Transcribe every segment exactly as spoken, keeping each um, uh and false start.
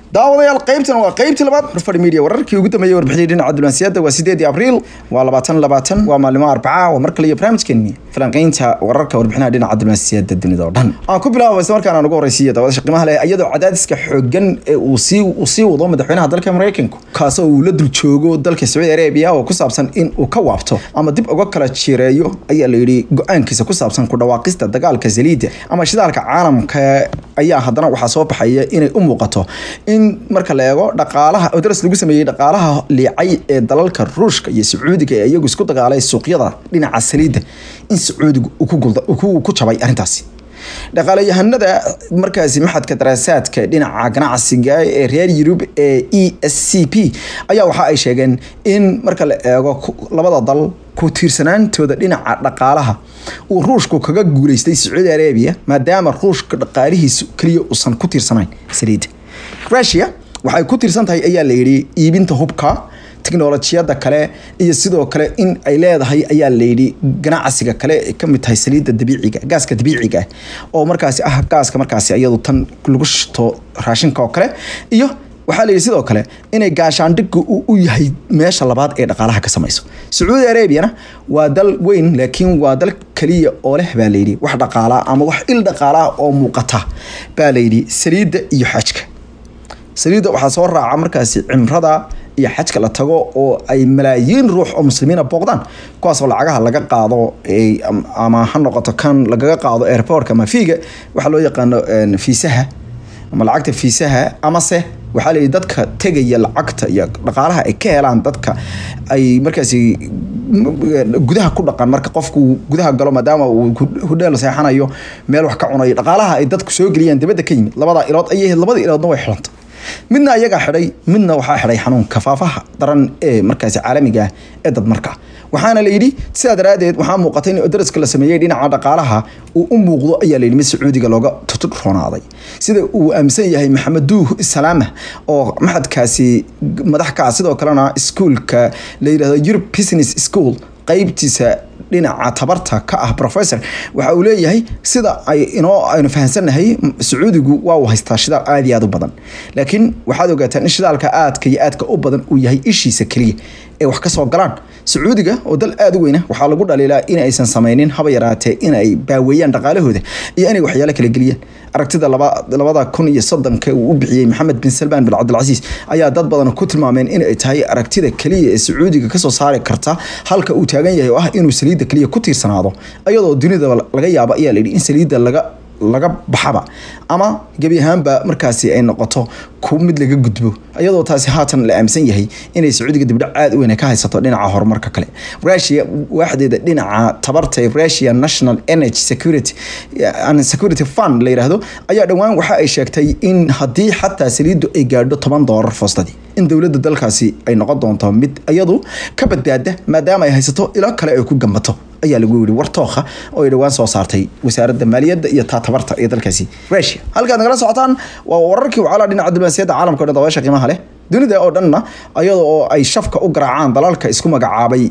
daawadayaal qaybtan waa qaybtii labaad Rufar Media wararkii ugu dambeeyay warbixintii dhinaca diblomaasiyadda waa sideedii Abriil waa labaatan labaatan waa maalmo Arbaca oo markale iyo barnaamijkeennii falanqaynta wararka warbixinaha dhinaca diblomaasiyadda dunida oo dhan aan ku bilaabo isla markaana ugu horeysiiyay daawada qiimaha leh iyadoo cadaadiska xooggan ee uu si uu si wado madaxweynaha dalka Mareykanka kaasoo uu la dul joogo dalka Saudi Arabia oo ku saabsan in uu ka waabto ama dib uga kala jireeyo ayaa la yiri go'aankiisa ku saabsan ku dhawaaqista dagaalka saliidda ama shidaalka caalamka ayaa haddana waxa soo baxaya inay u muuqato in marka la eego dhaqaalaha oo daras lagu sameeyay dhaqaalaha liicay ee dalalka Ruushka iyo Sacuudiga ee iyagu isku dagaalay suuqyada dhinaca saliidda in Sacuudigu uu ku gulda uu ku jabay arintaasi dhaqaalayahanada markaasi maxadka daraasaadka dhinaca ganacsiga ee reer Yurub ee E S C P ayaa waxa ay sheegeen in marka la eego labada dal ku tiirsanaantooda dhinaca dhaqaalaha uu Ruushku kaga guuleystay Saudi Arabia maadaama Ruushka dhaqaalihiisu kaliya uusan ku tiirsanayn saliid Russia waxay ku tiirsan tahay ayaa la yiri iibinta hubka teknolojiyada kale iyo sidoo kale in ay leedahay ayaa la yiri ganacsiga kale ka mid tahay saliidda dabiiciga gaaska dabiiciga oo markaasi ah gaaska markaasi iyadu tan lagu shito raashinka oo kale iyo waxa la yiri sidoo kale inay gaashaandhiggu u yahay meesha labaad ee dhaqaalaha ka samayso Saudi Arabia waa dal weyn laakiin waa dal kaliya oo leh baa la yiri wax dhaqaala ama wax il dhaqaala oo muuqata baa la yiri saliidda iyo xajka saliidda waxa soo raaca markaasi cimrada iyo xajka la tago oo ay malaayiin ruux oo muslimiina booqdaan kuwaas oo lacagaha laga qaado ama ha noqoto kan laga qaado airport ama fiiga waxa loo yaqaan fiisaha ama lacagta fiisaha ama se waxa la dadka tagaya lacagta iyo dhaqaalaha ay ka helaan dadka ay markaasi gudaha ku dhaqan marka qofku gudaha galo maadaama uu hudheel seexanayo meel wax ka cunayo dhaqaalaha ay dadku soo galiyaan dibadda ka yimid labada ilood ayay labada iloodna way xilantay midna ayaga xidhay midna waxa xidhay xanuunka faafaha daran ee markaasi caalamiga ee dad marka waxaana la yiri sida daraadeed waxa muuqatay in daraska la sameeyay dhinaca dhaqaalaha uu u muuqdo ayaa la yiri Sacuudiga looga tutronaaday sida uu aaminsan yahay Maxamedu Salaama oo maxadkaasi madax ka sidoo kalena iskuulka la yiraahdo Europe Business School qaybtiisa dhinaca tabarta ka ah professor waxa uu leeyahay sida ay inoo aynu fahansanahay Sacuudigu waa uu haystaa shidaal aad iyo aad u badan laakiin waxaad ogaataan in shidaalka aadka iyo aadka u badan uu yahay ishiisa kaliya ee wax ka soo galaan Sacuudiga oo dal aad u weyn waxa lagu dhaliilaa in aysan sameeynin haba yaraatee in ay baaweeyaan dhaqaalahooda iyo inay waxyaalo kala galiyaan aragtida labada kun iyo soddon ka uu u bixiyay Maxamed bin Salman bin Abdul Aziz ayaa dad badan ku tilmaameen in ay tahay aragtida kaliya ee Sacuudiga ka soo saari karta halka uu taagan yahay oo ah inuu saliidda kaliya ku tiirsanaado ayadoo dunida laga yaabo ayaa la yiri in saliidda laga laga baxaba ama gabi ahaanba markaasi ay noqoto ku mid laga gudbo ayadoo taasi haatan la aaminsan yahay inay Sacuudiga dibdhac aad u weyn ka haysato dhinaca horumarka kale Russia waaxdeeda dhinaca tabarta Russia National Energy Security and Security Fund la yiraahdo ayaa dhawaan waxa ay sheegtay in hadii xataa saliiddu ay gaadho toban doolar foostadii in dawladda dalkaasi ay noqon doonto mid iyadu ka badbaada maadaama ay haysato ilo kale ay ku gambato ayaa lagu yiri wartooqa oo ay dhawaan soo saartay wasaaradda maaliyadda iyo tabarta ee dalkaasi Russia halka nagala socotaan waa wararkii wacala dhinaca diblomaasiyadda caalamka oo daawasha qiimaha leh dunida oo dhanna ayadoo ay shafka u garaacaan dalalka isku magacaabay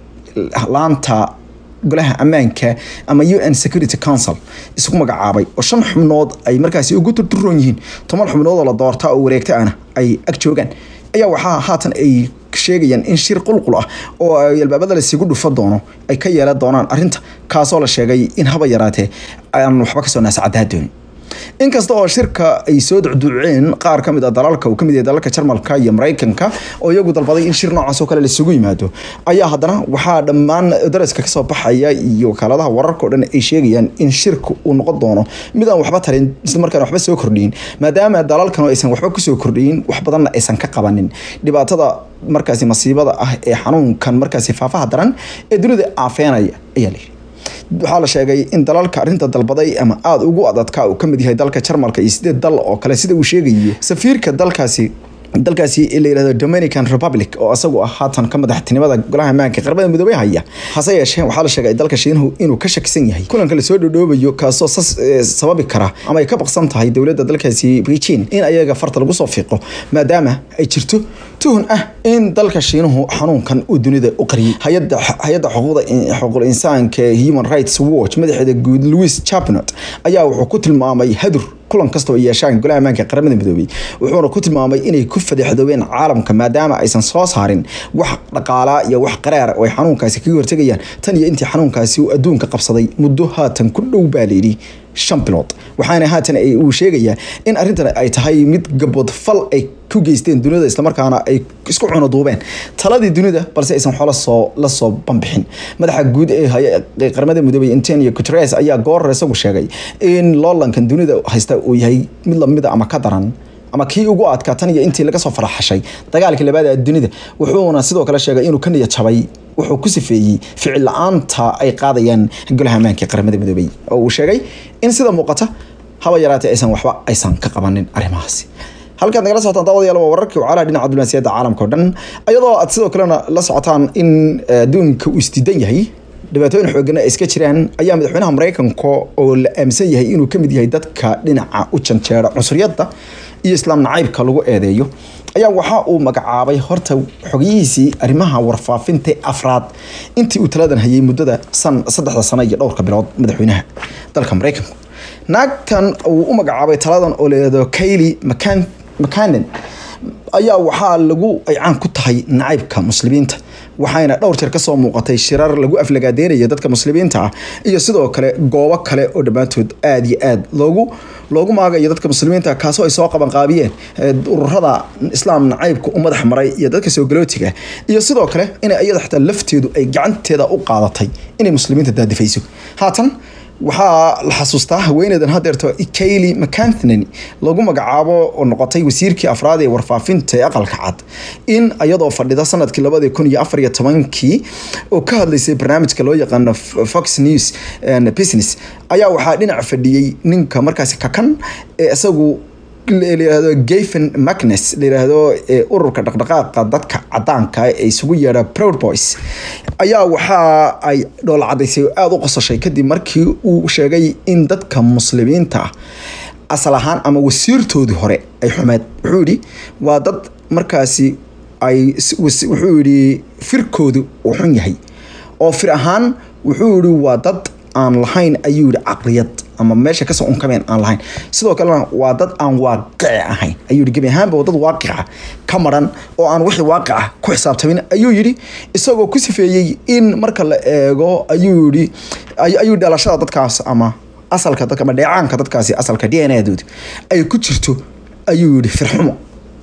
laanta golaha ammaanka ama U N Security Council isku magacaabay oo shan xubnood ay markaasi ugu turturoon yihiin toban xubnood oo la doorta oo wareegta ana ay ag joogan ayaa waxa haatan ay sheegayaan in shir qulqul ah oo ay albaabada la isugu dhufo doono ay ka yeelan doonaan arinta kaasoo la sheegay in haba yaraatee aan waxba ka soo naasacadaadeen inkasta oo shirka ay soo ducduuceen qaar kamid ah dalalka oo kamid ah dalalka Jarmalka iyo Mareykanka oo iyagu dalbaday in shir noocaas oo kale la isugu yimaado ayaa haddana waxa dhammaan daraska ka soo baxaya iyo kaaladaha wararka oo dhan ay sheegayaan in shirku uu noqon doono mid aan waxba tarin isla markaana waxba soo kordhin maadaama dalalkan aysan waxba ku soo kordhin wax badan aysan ka qabanin dhibaatada markaasi masiibada ah ee xanuunkan markaasi faafaha daran ee dunida aafeenaya ayaa la waxa la sheegay in dalalka arinta dalbaday ama aad ugu adadka uu kamid yahay dalka Jarmalka iyo sidoo dal oo kale sida uu sheegay safiirka dalkaasi dalkaasi la yiraahdo Dominican Republic oo asagu ah haatan ka madaxtinimada golaha ammaanka qaramada midoobay haya hase yeeshee waxa la sheegay dalka Shiinaha inuu ka shakisan yahay kulanka la soo dhadhoobayo kaasoo sababi kara ama ay ka baqsan tahay dawladda dalkaasi Beijing in ayaga farta lagu soo fiiqo maadaama ay jirto tuhun ah in dalka Shiinaha xanuunkan uu dunida u qariyay hay'adda hay'adda xuquuqda xuquuqul insaanka Human Rights Watch madaxda guud Louis Chapnot ayaa wuxuu ku tilmaamay hadur kulan kasta oo yeeshaan golaha ammaanka qaramada midoobay wuxuuna ku tilmaamay inay ku fadeexdoobeen caalamka maadaama aysan soo saarin wax dhaqaala iyo wax qaraar oo ay xanuunkaasi kaga hortagayaan tan iyo intii xanuunkaasi uu adduunka qabsaday muddo haatan ku dhow baa leeyahay shan bilood waxaana haatan ay uu sheegayaa in arrintan ay tahay mid gabod fal ay ku geysteen dunida isla markaana ay isku cuno duubeen taladii dunida balse aysan xoolo soo la soo banbixin madaxa guud ee qaramada midoobay Antonio Guterres ayaa goor isagu sheegay in loolankan dunida haysta uu yahay mid la mid ah ama ka daran ama kii ugu adkaa tan iyo intii laga soo faraxashay dagaalkii labaad ee dunida wuxuuna sidoo kale sheegay inuu ka niyad jabay wuxuu ku sifeeyay ficil la'aanta ay qaadayaan golaha ammaanka qaramada midoobay oo uu sheegay in sida muuqata haba yaraatee aysan waxba aysan ka qabanin arrimahaasi halkaad nagala socotaan daawadayaal waa wararkii wacala dhinaca diblomaasiyadda caalamka oo dhan iyadoo aad sidoo kalena la socotaan in adduunka uu isdiidan yahay dhibaatooyin xooggan ay iska jiraan ayaa madaxweynaha Mareykanka oo la aaminsan yahay inuu ka mid yahay dadka dhinaca u janjeera cunsuriyadda iyo islaam nacaybka lagu eedeeyo ayaa waxa uu magacaabay horta xogihiisii arrimaha warfaafinta afraad intii uu taladan hayay muddada san saddexda sano iyo dhowrka bilood madaxweynaha dalka Mareykanka naagtan uu u magacaabay taladan oo leedo Kayleigh McEnany ayaa waxaa lagu ay caan ku tahay nacaybka muslimiinta waxayna dhowr jeer ka soo muuqatay shirar lagu aflagaadeynaya dadka muslimiinta ah iyo sidoo kale goobo kale oo dhamaantood aad iyo aad loogu loogu maagayo dadka muslimiinta kaasoo ay soo qaban qaabiyeen ururada islaam nacaybka u madax maray iyo dadka soo galootiga iyo sidoo kale in iyada xitaa lafteedu ay gacanteeda u qaadatay inay muslimiinta daadifayso haatan waxaa la xasuustaa haweeneydan hadeerto Kayleigh McEnany lagu magacaabo oo noqotay wasiirkii afraad ee warfaafinta ee aqalka cad in ayadoo fadhida sanadkii laba kun iyo afar iyo toban-kii oo ka hadlaysay barnaamijka loo yaqaan Fox News and Business ayaa waxaa dhinac fadhiyay ninka markaasi kakan ee isagu leeyahay Gavin Magnus leeyahay ururka dhaqdhaqaaqa dadka cadaanka ee isugu yeera Proud Boys ayaa waxa ay dhool cadaysay aad u qosashay kadib markii uu sheegay in dadka muslimiinta asal ahaan ama wasiirtoodii hore ay xumeed wuxuu yiri waa dad markaasi ay wuxuu yiri firkoodu uu xun yahay oo fir ahaan wuxuu yiri waa dad aan lahayn ayuu yiri aqliyad ama meesha ka soo unkameen aan lahayn sidoo kale waa dad aan waaqic ahayn ayuu yiri gabi ahaanba dad waaqic ka maran oo aan wixii waaqic ku xisaabtamin ayuu yiri isagoo ku sifeeyay in marka la eego ayuu yiri ayuu dhalashada dadkaas ama asalka dadka ama dheecaanka dadkaasi asalka D N A-dooda ay ku jirto ayuu yiri firxumo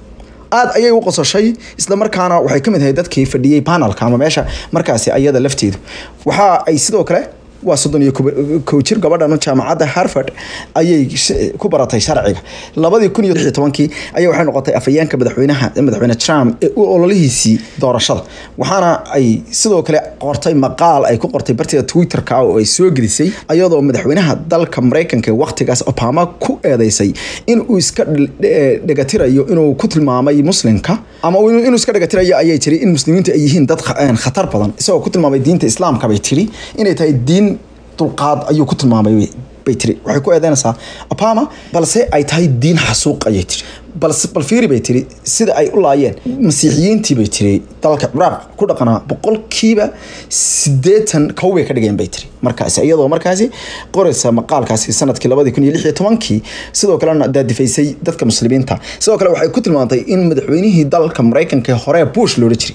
aad ayay u qosashay isla markaana waxay ka mid ahayd dadkii fadhiyay panelka ama meesha markaasi ayada lafteedu waxa ay sidoo kale waa soddon iyo kow jir gabadhan jaamacadda Harvard ayay ku baratay sharciga laba kun iyo lix iyo toban-kii ayaa waxay noqotay afayeenka madaxweynaha madaxweyne Trump ee u ololihiisii doorashada waxaana ay sidoo kale qortay maqaal ay ku qortay bartida Twitter-ka oo ay soo gelisay ayadoo madaxweynaha dalka Mareykanka waqtigaas Obama ku eedeysay in uu iska dhagatirayo inuu ku tilmaamay muslimka ama inuu iska dhagatirayo ayay tiri in muslimiintu ay yihiin dad khatar badan isagoo ku tilmaamay diinta islaamka bay tiri inay tahay diin dulqaad ayuu ku tilmaamay bay tiri waxay ku eedeynaysaa Obama balse ay tahay diin xasuuq ayay tiri balse bal fiiri bay tiri sida ay u laayeen masiixiyiintii bay tiri dalka Ciraaq ku dhaqanaa boqolkiiba siddeetan kow bay ka dhigeen bay tiri markaas iyadoo markaasi qoraysa maqaalkaasi sanadkii laba kun iyo lix iyo toban-kii sidoo kalena daadifaysay dadka muslimiinta sidoo kale waxay ku tilmaantay in madaxweynihii dalka Mareykanka hore Bush loo jiray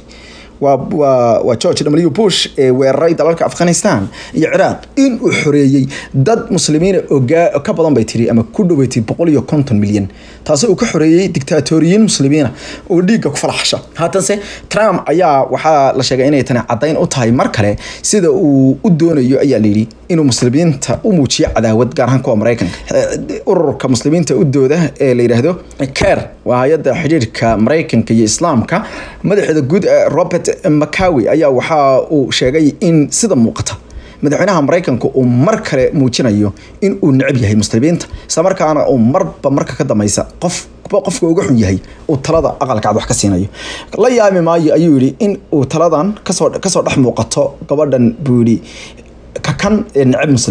waa George W Bush ee weeraray dalalka Afghanistan iyo Ciraaq in uu xoreeyay dad muslimiin oo ka badan bay tiri ama ku dhaweeyay boqol iyo konton milyan taasoo uu ka xoreeyay diktaatooriyiin muslimiin oo dhiigga ku falaxsha haatanse Trump ayaa waxa la sheegay inay tan cadayn u tahay mar kale sida uu u doonayo ayaa leeyahay inuu muslimiinta u muujiyo cadaawad gaar ahaan kuwa Mareykanka ururka muslimiinta u dooda ee la yiraahdo CAIR waa hay'adda xiriirka Mareykanka iyo Islaamka madaxda guud Robert McCawi ayaa waxa uu sheegay in sida muuqata madaxweynaha Mareykanka uu mar kale muujinayo in uu necab yahay muslimiinta isla markaana uu marba marka ka dameysa qof qofka ugu xun yahay uu talada aqalka cad wax ka siinayo la yaami maayo ayuu yiri in uu taladan ka soo ka soo dhex muuqato gabadhan buuri ka kan necab muslimiinta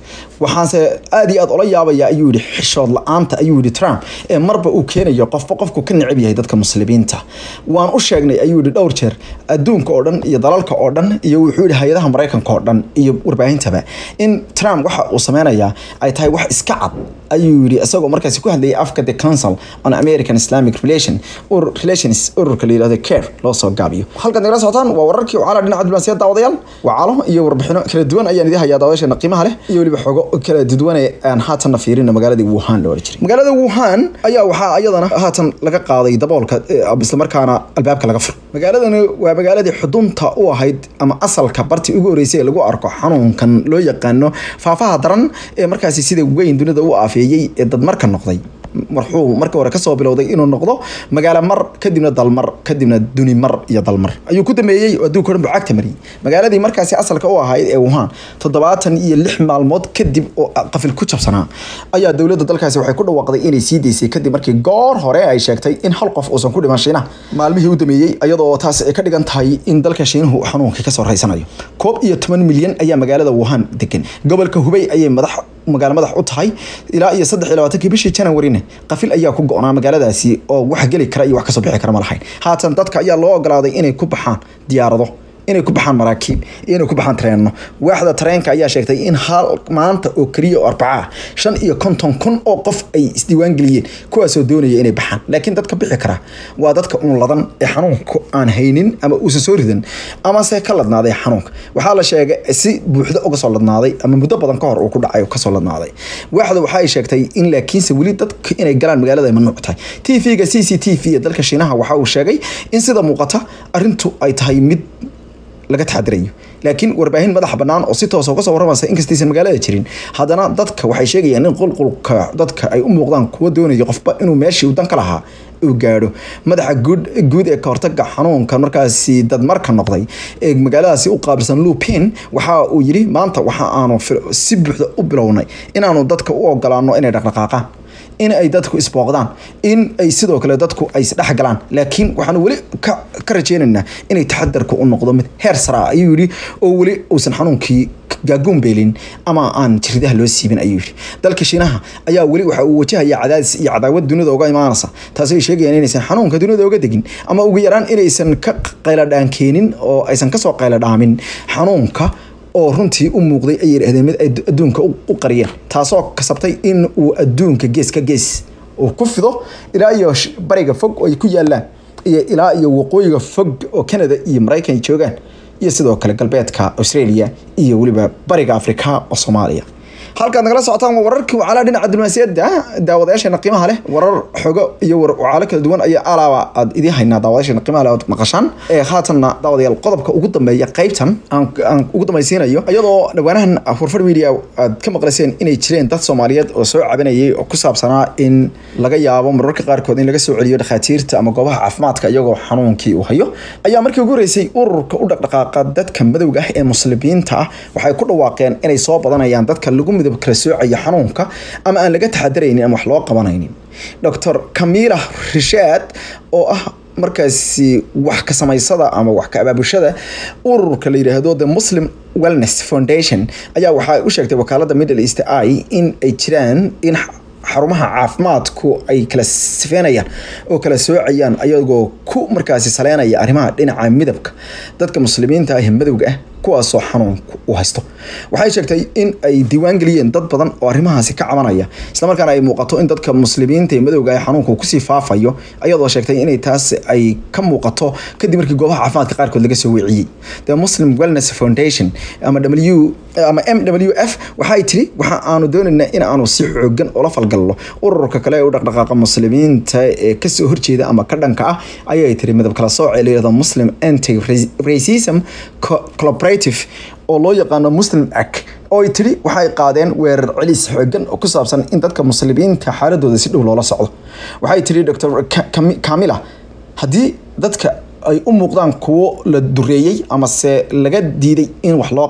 waxaanse aad iyo aad ula yaabaya ayuu yidhi xishood la-aanta ayuu yidhi Trump ee marba uu keenayo qofba qofku ka necab yahay dadka muslimiinta waan u sheegnay ayuu yidhi dhowr jeer adduunka oo dhan iyo dalalka oo dhan iyo wuxuu yidhi hay'adaha Mareykanka oo dhan iyo warbaahintaba in Trump waxa uu sameynaya ay tahay wax iska cad ayuu yidhi isagoo markaasi ku hadlayay afka the Council on American Islamic Relations or Relations ururka la yiraahdo C A R E loo soo gaabiyo halkan nagala socotaan waa wararkii oo cala dhinaca diblomaasiyadda daawadayaal wacalo iyo warbixino kala duwan ayaan idin hayaa daawashana qiimaha leh iyo waliba xogo kala duwan aan haatan fiirina magaalada Wuhan loo jiray magaalada Wuhan ayaa waxa ayadana haatan laga qaaday daboolka isla markaana albaabka laga furo magaaladani waa magaaladii xudunta u ahayd ama asalka barti ugu horeysay lagu arko xanuunkan loo yaqaano faafaha daran ee markaasi sida weyn dunida u aafeeyay ee dad marka noqday marxuu marka hore ka soo bilowday inuu noqdo magaalo mar kadibna dalmar kadibna duni mar iyo dalmar ayuu ku dameeyay adduunka dhan bacagta mariyay magaaladii markaasi asalka u ahayd ee Wuhan toddobaatan iyo lix maalmood kadib oo qafil ku jabsanaa ayaa dawladda dalkaasi waxay ku dhawaaqday inay sii deysay kadib markii goor hore ay sheegtay in hal qof uusan ku dhiman Shiinaha maalmihii u dameeyay iyadoo taas ay ka dhigan tahay in dalka Shiinuhu xanuunka ka soo raysanayo koob iyo toban milyan ayaa magaalada Wuhan degan gobolka Hubei ayay madax magaalo madax u tahay ilaa iyo saddex iyo labaatan bishii January qafil ayaa ku go'naa magaaladaasi oo wax gali kara iyo wax ka soo bixi kara ma lahayn haatan dadka ayaa loo ogolaaday inay ku baxaan diyaarado inay ku baxaan maraakiib inay ku baxaan tareenno waaxda tareenka ayaa sheegtay in hal maanta oo kaliya oo arbaca shan iyo konton kun oo qof ay isdiiwaan galiyeen kuwaas oo doonaya inay baxaan laakiin dadka bixi kara waa dadka uun ladan ee xanuunka aan haynin ama uusan soo ridan ama se ka ladnaaday xanuunka waxaa la sheegay si buuxda uga soo ladnaaday ama muddo badan ka hor uu ku dhacay oo ka soo ladnaaday waaxda waxa ay sheegtay in laakiinse wali dadka inay galaan magaalada ay mamnuuc tahay T V-ga C C T V ee dalka Shiinaha waxa uu sheegay in sida muuqata arintu ay tahay mid laga taxadirayo laakiin warbaahin madax banaan oo si toos ah uga soo waramaysa in kastaysan magaalada jirin haddana dadka waxay sheegayaan in qulqulka dadka ay u muuqdaan kuwa doonaya qofba inuu meeshii uu dan ka lahaa uu gaadho madaxa guud guud ee ka hortagga xanuunka markaasi dad marka noqday ee magaaladaasi u qaabilsan Lupin waxa uu yiri maanta waxa aanu si buuxda u bilownay inaanu dadka u ogolaano inay dhaqdhaqaaqaan in ay dadku isbooqdaan in ay sidoo kale dadku ay isdhex galaan laakiin waxaan wali ka ka rajeynaynaa inay taxadarku u noqdo mid heer sare ah ayuu yiri oo wali uusan xanuunkii gaagoon beelin ama aan jiridaha loo siibin ayuu yiri dalka Shiinaha ayaa wali waxa uu wajahaya cadaadis iyo cadaawad dunida uga imaanaysa taas ay sheegayaan inaysan xanuunka dunida uga degin ama ugu yaraan inaysan ka qayladhaan keenin oo aysan ka soo qayladhaamin xanuunka oo runtii u muuqday ay yiraahdeen mid adduunka u qariyeen taasoo kasabtay in uu adduunka gees ka gees oo ku fido ilaa iyo bariga fog oo ay ku yaalaan iyo ilaa iyo waqooyiga fog oo Canada iyo Mareykan joogaan iyo sidoo kale galbeedka Australia iyo waliba bariga Afrika oo Soomaaliya halka nagala socotaan wararkii wacala dhinaca diblomaasiyadda daawadayaasha qiimaha leh warar xogo iyo wacala kala duwan ayaa alaaba aad idin haynaa daawadayaasha qiimaha leh oo maqashaan ee haatanna daawadayaal qodobka ugu dambeeya qaybtan aan ugu dambaysiinayo iyadoo dhawaanahan Furfur Media aad ka maqlayseen inay jireen dad Soomaaliyeed oo soo cabanayay oo ku saabsanaa in laga yaabo mararka qaarkood in laga soo celiyo dhakhaatiirta ama goobaha caafimaadka iyagoo xanuunkii uu hayo ayaa markii ugu horeysay ururka u dhaqdhaqaaqa dadka madowga ah ee muslimiinta ah waxay ku dhawaaqeen inay soo badanayaan dadka lagu kala soocaya xanuunka ama aan laga taxadaraynin ama wax loo qabanaynin Doctor Camila Rashad oo ah markaasi wax ka samaysada ama wax ka abaabulshada ururka la yiraahdo The Muslim Wellness Foundation ayaa waxa u sheegtay wakaaladda Middle East Eye in ay jiraan in xarumaha caafimaadku ay kala sifeenayaan oo kala soocayaan ayagoo ku markaasi saleynaya arrimaha dhinaca midabka dadka muslimiinta ah ee madowga ah kuwaas oo xanuunku u haysto waxay sheegtay in ay diiwaan galiyeen dad badan oo arrimahaasi ka cabanaya isla markaana ay muuqato in dadka muslimiinta ee madowga ah xanuunku ku sii faafayo ayadoo sheegtay in taas ay ka muuqato kadib markii goobaha caafimaadka qaarkood laga soo weeciyay The Muslim Wellness Foundation ama W ama M W F waxay tiri waxa aanu doonaynaa in aanu si xoogan oo la falgalno ururka kale ee u dhaqdhaqaaqa muslimiinta ee ka soo horjeeda ama ka dhanka ah ayay tiri midab kala sooc ee leeyahay Muslim Anti-Racism Collaborative oo loo yaqaano Muslim Act oo ay tiri waxay qaadeen weerar celis xoogan oo ku saabsan in dadka muslimiinta xaaladooda si dhow loola socdo waxay tiri Doctor Camila hadii dadka ay u muuqdaan kuwo la dureeyay ama se laga diiday in wax loo qabto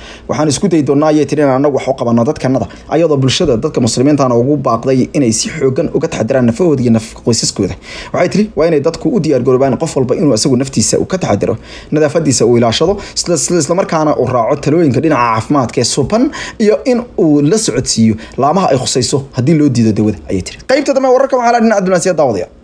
waxaan isku day doonaa ayay tiri in anagu wax u qabano dadkanada ayadoo bulshada dadka muslimiinta ugu baaqday inay si xoogan uga taxadiraan nafahooda iyo naf qoysaskooda waxay tiri waa inay dadku u diyaar garoobaan qof walba inuu asagu naftiisa uu ka taxadiro nadaafadiisa uu ilaashado isla markaana uu raaco talooyinka dhinaca caafimaadka ee suuban iyo in uu la socodsiiyo laamaha ay khusayso haddii loo diido dawada ayay tiri qaybta dambe wararka waxaa la dhinaca diblomaasiyadda daawadayaal